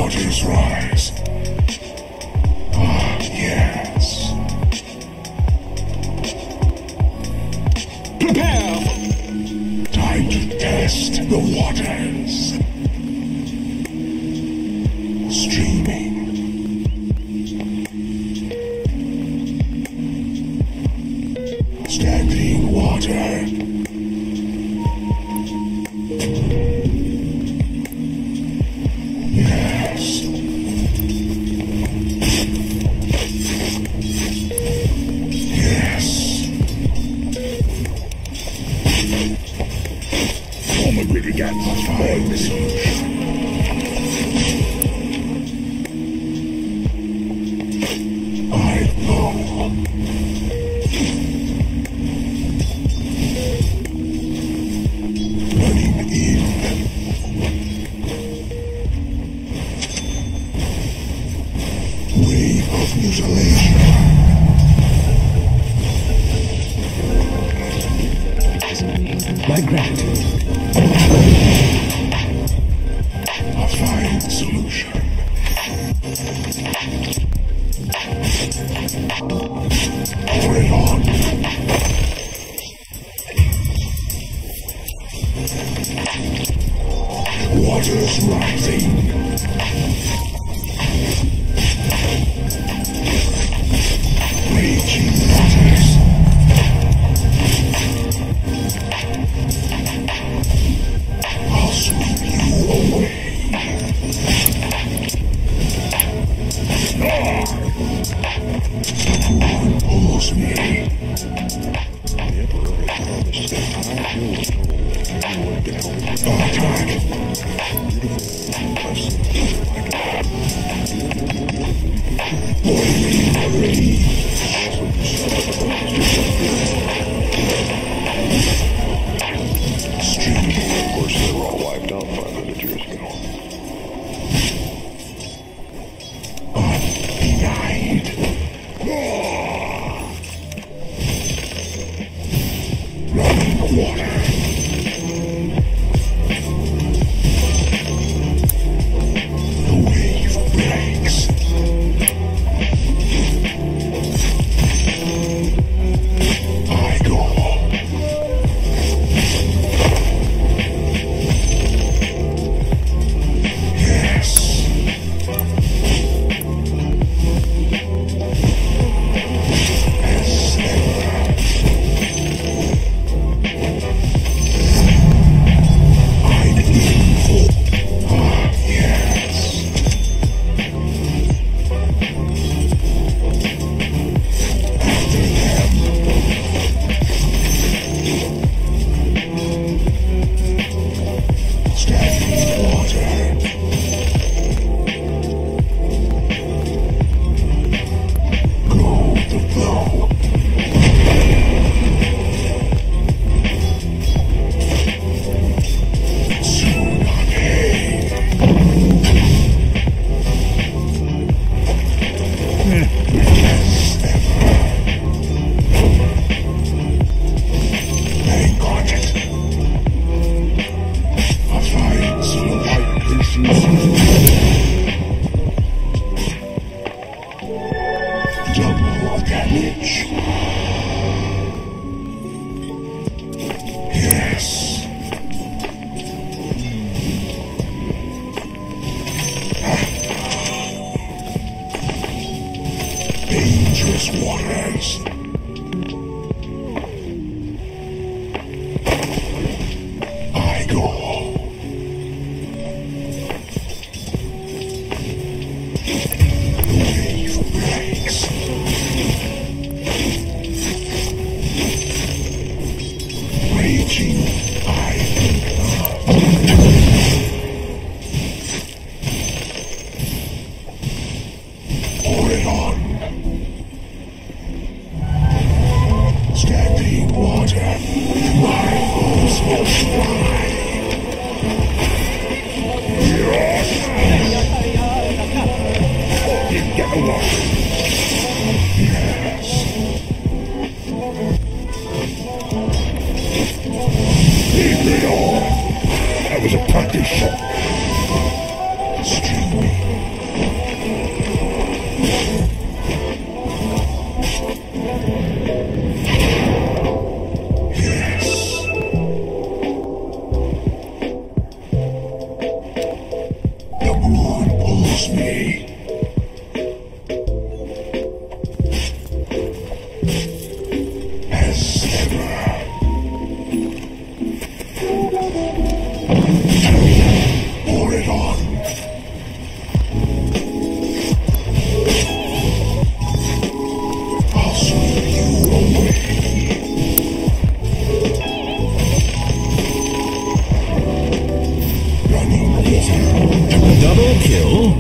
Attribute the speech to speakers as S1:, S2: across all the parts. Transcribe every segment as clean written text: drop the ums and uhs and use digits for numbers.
S1: Waters rise. Ah, yes. Prepare! Time to test the waters. Streaming. Standing water. Yes. Yes. Form a really got my fine solution. I know. Running in. Wave of mutilation. My gratitude. A fine solution. Pour it on. Waters rising. Raging waters. I'll sweep you away. Who pulls me? Attack. Boiling rage. Streaming.
S2: Of course, they were all wiped out 500 years ago.
S1: Undenied. Running water. The wave breaks. I go. Yes. As ever. I'm in for. Ah, yes. After them. Standing water. Go the flow. Soon I pay. As ever. Ain't got it. A fine solution. Double damage. Yes. Dangerous waters. I go. The wave breaks. Raging, I think not. Pour it on. Standing water. Rivals will fly. Yes. pulls me. As ever. Pour it on. I'll sweep you away. Running water.
S3: Double kill.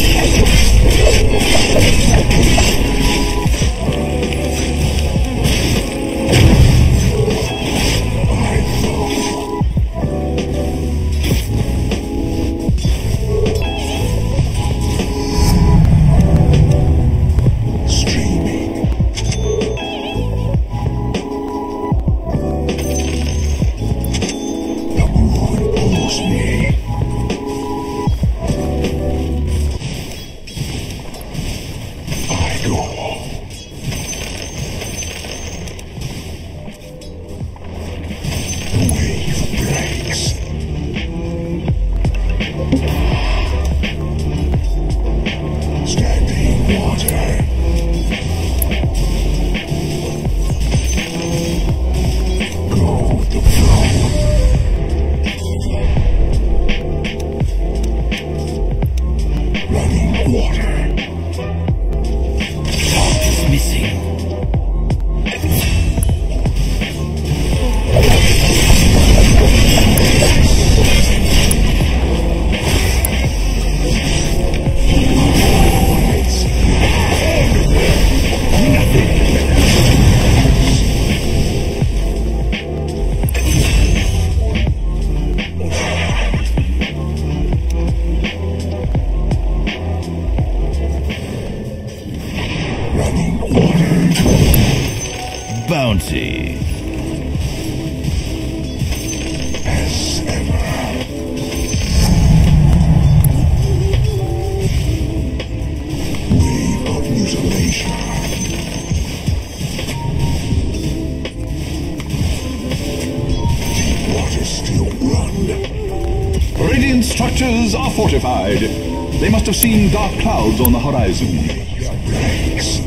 S3: Bouncy.
S1: As ever. Wave of mutilation. Deep water still run.
S3: Radiant structures are fortified. They must have seen dark clouds on the horizon.
S1: Breaks.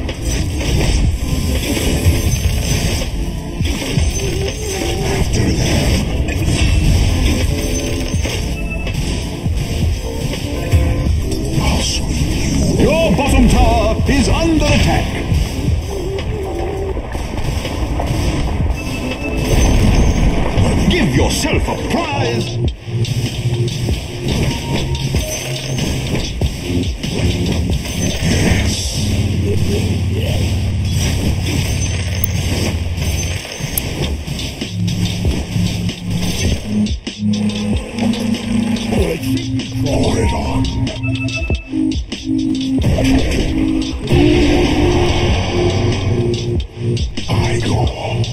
S1: After them. I'll sweep you.
S3: Your bottom tower is under attack. Give yourself a prize.
S1: Pour it on. I go.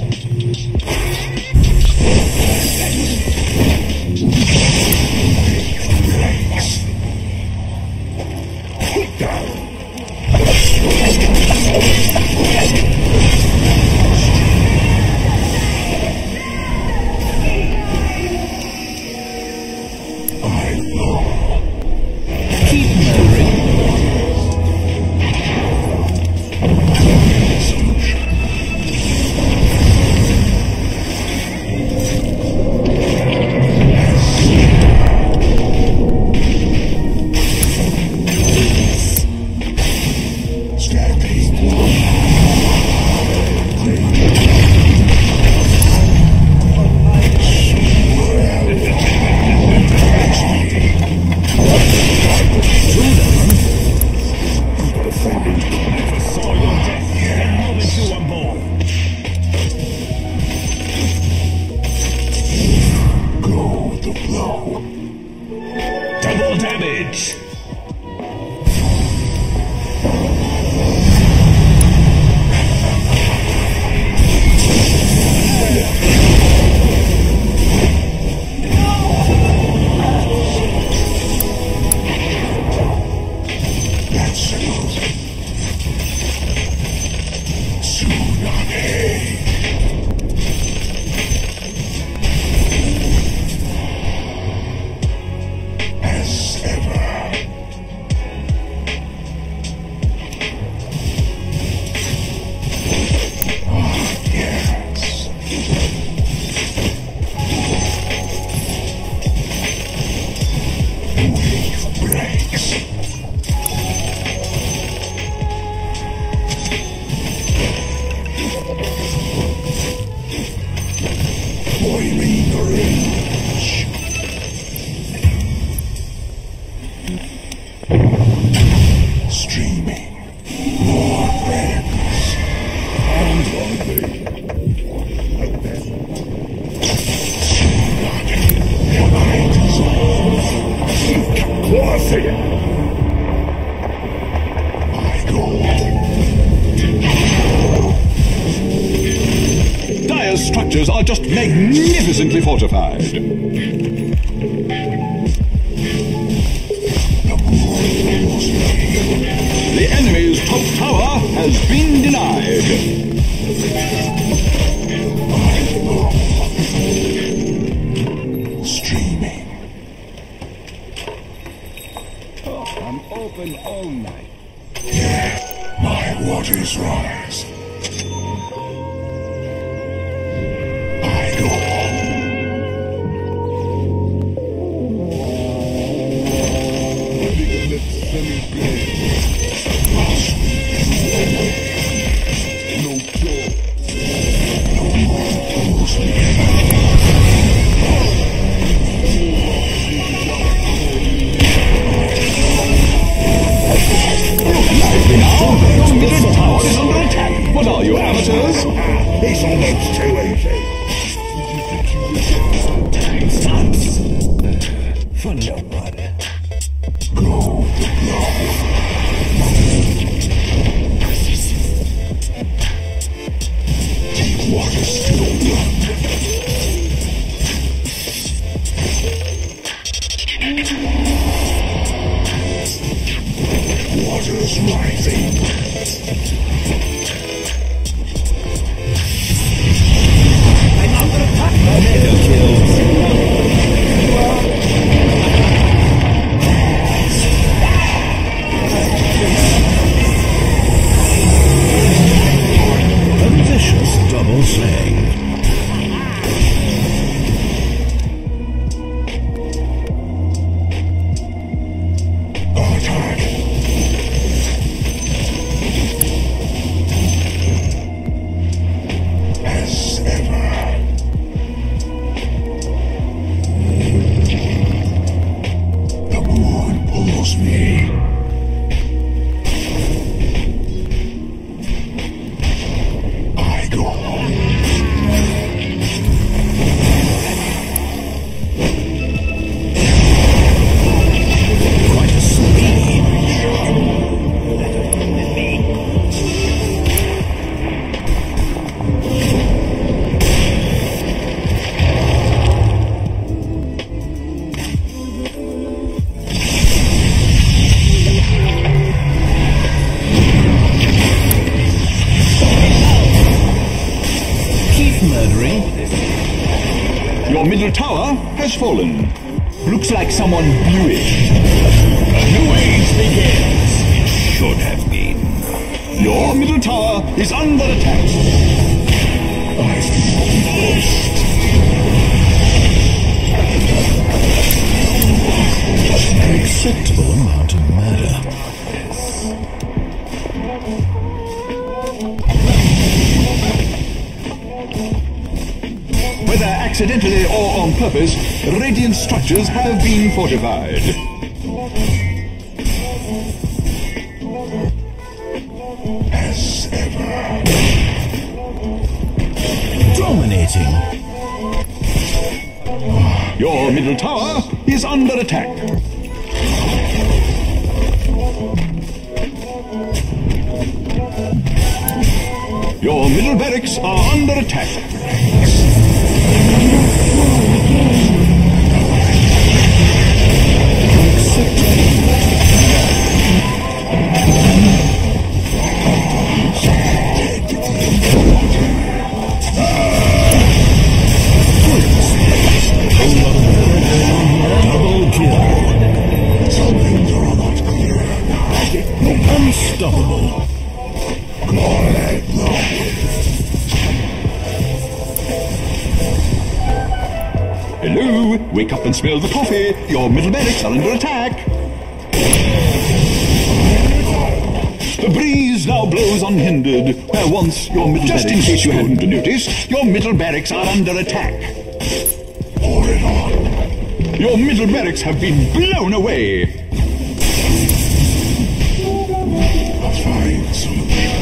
S1: Breaks. I know.
S3: Keep moving. Double damage.
S1: That settles it. Tsunami. As ever. boiling rage. Streaming. More friends.
S2: And lovely. Quasi.
S1: I go.
S3: Dire's structures are just magnificently fortified.
S1: The moon was me.
S3: The enemy's top tower has been denied.
S1: Streaming.
S4: I'm open all night.
S1: My waters rise. I go.
S2: No joy.
S1: Pulls me.
S3: Lively now! Your middle tower is under attack! What are you, amateurs?
S2: It's almost too easy.
S4: For no one.
S1: Go. Deep water still run. Waters rising.
S4: I'm under attack. Mega kills. A vicious double slaying.
S1: Attack. As ever. The moon pulls me. I go.
S4: Quite a speed. Keep murdering.
S3: Your middle tower has fallen. Looks like someone blew it.
S4: A new age begins. It should have been.
S3: Your middle tower is under attack.
S1: I feel pushed.
S4: An acceptable amount of murder.
S3: Whether accidentally or on purpose, radiant structures have been fortified.
S1: As ever.
S4: Dominating.
S3: Your middle tower is under attack. Your middle barracks are under attack.
S4: Double kill.
S1: Some things are not clear.
S4: Unstoppable.
S3: Hello, wake up and smell the coffee. Your middle barracks are under attack. The breeze now blows unhindered, where once your middle barracks... Just in case you hadn't noticed, your middle barracks are under attack.
S1: Pour it on.
S3: Your middle barracks have been blown away.
S1: A fine solution.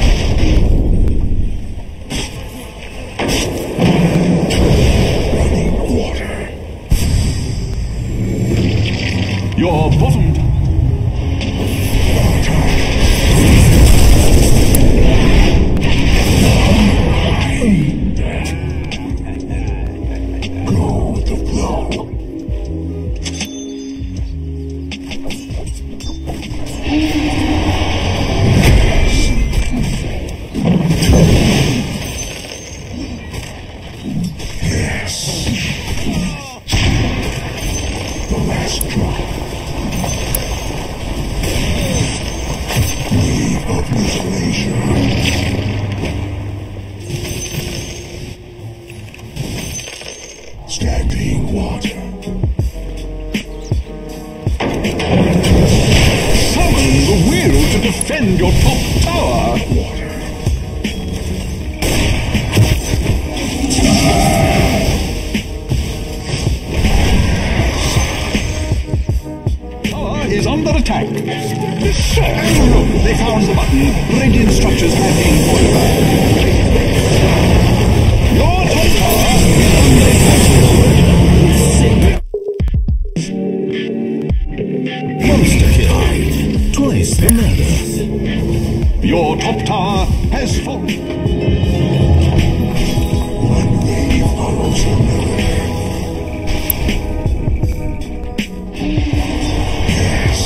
S1: Running water.
S3: Your bottom...
S1: Go with the flow. Yes. The last drop. Wave of mutilation. Standing water.
S3: Summon the will to defend your top tower.
S1: Water.
S3: Tower is under attack. They found the button. Radiant structures have been fortified. Your top tower is under attack.
S4: Monster kill. Twice the mana.
S3: Your top tower has fallen.
S1: One wave follows another. Yes.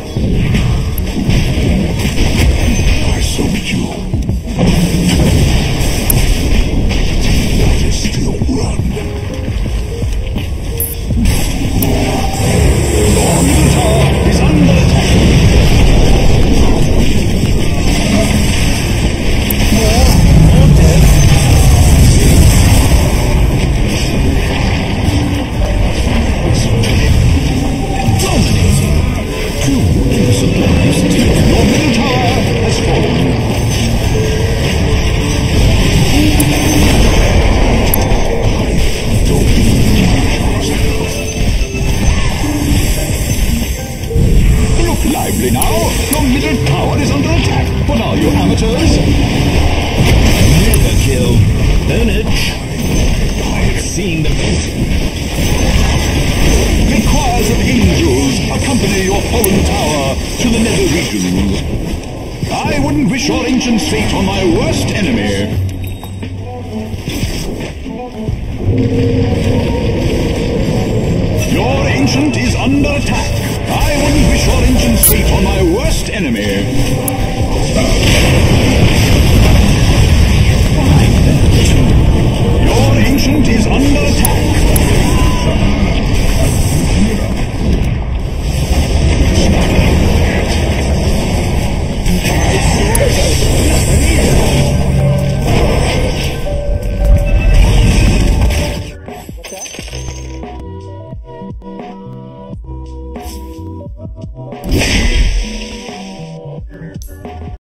S1: I sold you. Let us still run.
S3: Your middle tower is under attack. More dead.
S4: Dominating. Two innocent lives taken.
S3: Your middle tower has fallen. Look lively now. Your middle tower is under attack. What are you, amateurs?
S4: Never kill. Burnage. I've seen the
S3: May choirs of angels accompany your fallen tower to the nether regions. I wouldn't wish your ancient fate on my worst enemy. Your ancient is under attack. I wouldn't wish your ancient fate on my worst enemy. Your ancient is under attack.